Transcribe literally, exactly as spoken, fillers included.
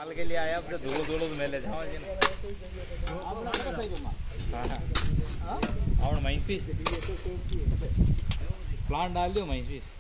साल के लिए आया अब तो धूलो धूलो तो मेले जाओ जी हाँ और महिंसी प्लांट डाल दो महिंसी